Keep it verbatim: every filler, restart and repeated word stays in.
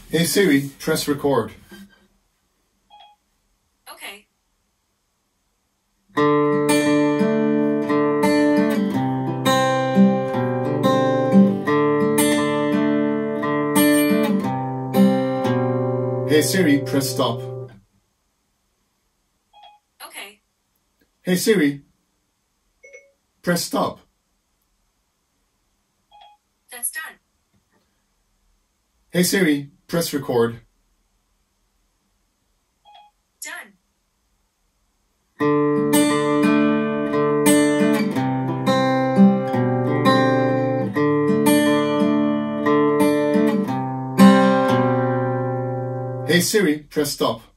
Hey Siri, press record. Okay. Hey Siri, press stop. Okay. Hey Siri, press stop. That's done. Hey Siri, press record. Done. Hey Siri, press stop.